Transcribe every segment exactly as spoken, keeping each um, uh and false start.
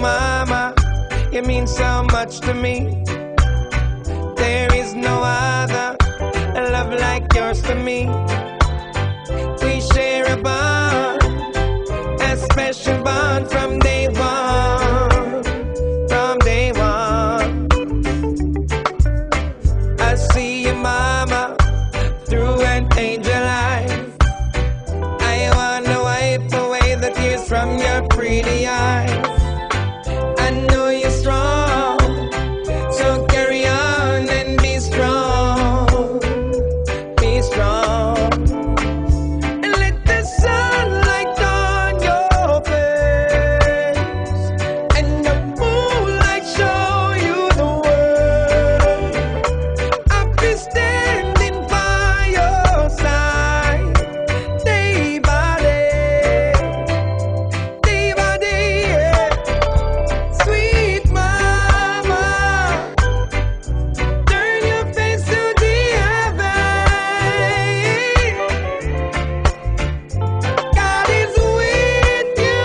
mama, you mean so much to me. There is no other love like yours to me. We share a bond, a special bond from day one, from day one. I see you, mama, through an angel eye. I wanna wipe away the tears from your pretty eyes. I know you're strong, so carry on and be strong, be strong. And let the sunlight on your face, and the moonlight show you the world. I'll be standing by your side, day by day, day by day, yeah. Sweet mama, turn your face to the heaven. God is with you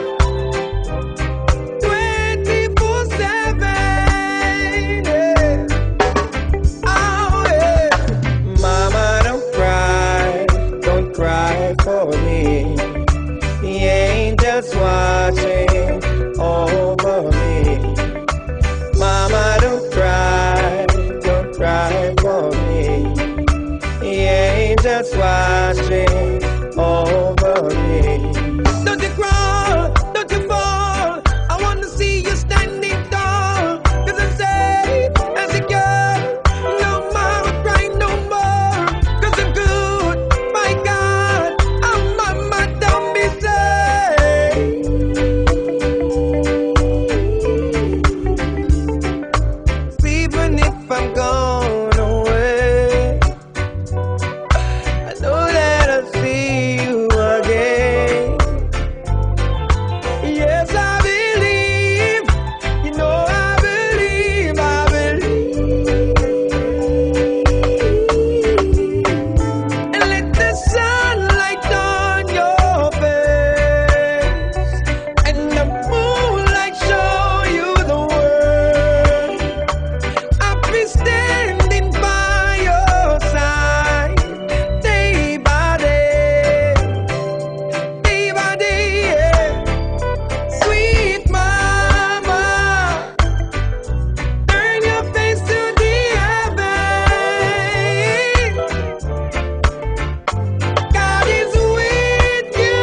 twenty-four seven, yeah. Oh, yeah. Mama, don't cry, don't cry for me. The angels watching over me. Mama, don't cry, don't cry for me. The angels watching over me. Don't you crawl, don't you fall. I wanna see you standing tall. 'Cause I'm safe as a girl. No more cry, no more. 'Cause I'm good, my God. Oh, mama, don't be sad. Even if I'm gone away, I know that I'll see you again. Yes, I believe, you know I believe, I believe. And let the sunlight on your face, and the moonlight show you the world. I'll be standing by your side, day by day, day by day, yeah. Sweet mama, turn your face to the heaven. God is with you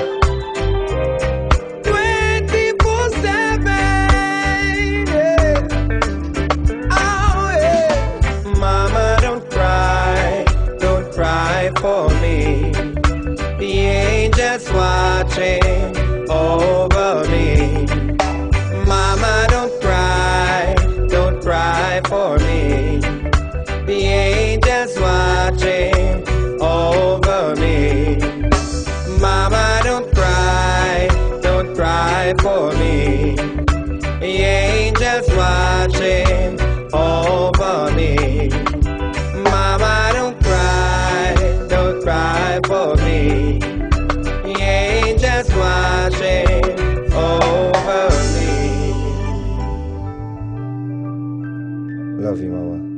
twenty-four seven, yeah. Oh, yeah. Mama, don't cry, don't cry for me. The angels watching over me. Mama, don't cry, don't cry for me. The angels watching over me. Mama, don't cry, don't cry for me. The angels watching over me. Mama, don't cry, don't cry for me. The angels watching over me. Love you, mama.